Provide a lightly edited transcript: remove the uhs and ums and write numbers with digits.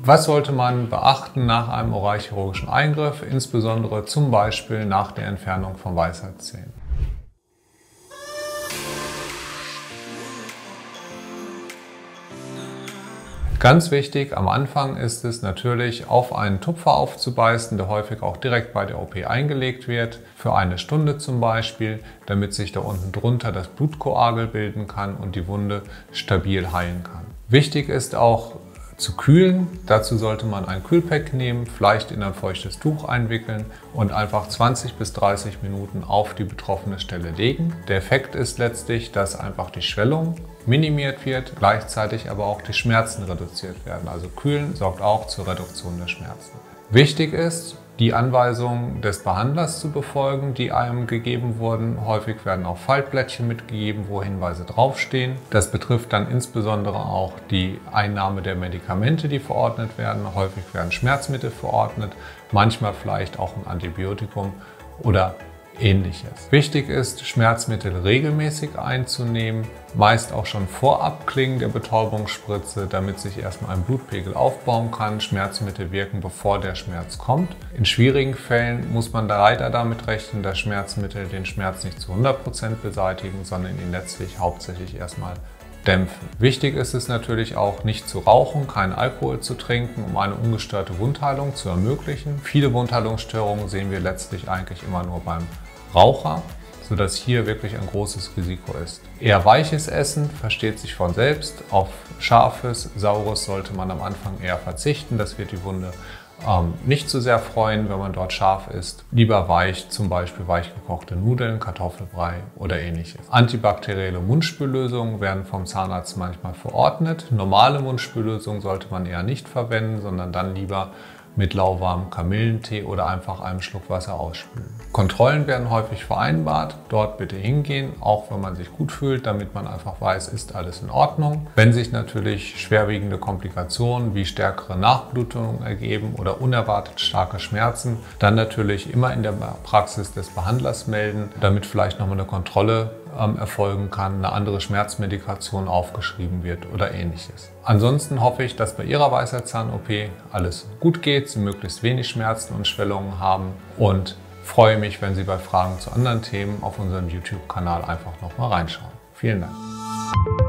Was sollte man beachten nach einem oralchirurgischen Eingriff, insbesondere zum Beispiel nach der Entfernung von Weisheitszähnen? Ganz wichtig am Anfang ist es natürlich, auf einen Tupfer aufzubeißen, der häufig auch direkt bei der OP eingelegt wird, für 1 Stunde zum Beispiel, damit sich da unten drunter das Blutkoagel bilden kann und die Wunde stabil heilen kann. Wichtig ist auch zu kühlen. Dazu sollte man ein Kühlpack nehmen, vielleicht in ein feuchtes Tuch einwickeln und einfach 20 bis 30 Minuten auf die betroffene Stelle legen. Der Effekt ist letztlich, dass einfach die Schwellung minimiert wird, gleichzeitig aber auch die Schmerzen reduziert werden. Also kühlen sorgt auch zur Reduktion der Schmerzen. Wichtig ist, die Anweisungen des Behandlers zu befolgen, die einem gegeben wurden. Häufig werden auch Faltblättchen mitgegeben, wo Hinweise draufstehen. Das betrifft dann insbesondere auch die Einnahme der Medikamente, die verordnet werden. Häufig werden Schmerzmittel verordnet, manchmal vielleicht auch ein Antibiotikum oder Ähnliches. Wichtig ist, Schmerzmittel regelmäßig einzunehmen, meist auch schon vor Abklingen der Betäubungsspritze, damit sich erstmal ein Blutpegel aufbauen kann. Schmerzmittel wirken, bevor der Schmerz kommt. In schwierigen Fällen muss man leider damit rechnen, dass Schmerzmittel den Schmerz nicht zu 100% beseitigen, sondern ihn letztlich hauptsächlich erstmal dämpfen. Wichtig ist es natürlich auch, nicht zu rauchen, keinen Alkohol zu trinken, um eine ungestörte Wundheilung zu ermöglichen. Viele Wundheilungsstörungen sehen wir letztlich eigentlich immer nur beim Raucher, sodass hier wirklich ein großes Risiko ist. Eher weiches Essen versteht sich von selbst. Auf scharfes, saures sollte man am Anfang eher verzichten. Das wird die Wunde nicht so sehr freuen, wenn man dort scharf isst. Lieber weich, zum Beispiel weich gekochte Nudeln, Kartoffelbrei oder Ähnliches. Antibakterielle Mundspüllösungen werden vom Zahnarzt manchmal verordnet. Normale Mundspüllösungen sollte man eher nicht verwenden, sondern dann lieber mit lauwarmem Kamillentee oder einfach einem Schluck Wasser ausspülen. Kontrollen werden häufig vereinbart. Dort bitte hingehen, auch wenn man sich gut fühlt, damit man einfach weiß, ist alles in Ordnung. Wenn sich natürlich schwerwiegende Komplikationen wie stärkere Nachblutungen ergeben oder unerwartet starke Schmerzen, dann natürlich immer in der Praxis des Behandlers melden, damit vielleicht nochmal eine Kontrolle erfolgen kann, eine andere Schmerzmedikation aufgeschrieben wird oder Ähnliches. Ansonsten hoffe ich, dass bei Ihrer Weisheitszahn-OP alles gut geht, Sie möglichst wenig Schmerzen und Schwellungen haben und freue mich, wenn Sie bei Fragen zu anderen Themen auf unserem YouTube-Kanal einfach nochmal reinschauen. Vielen Dank.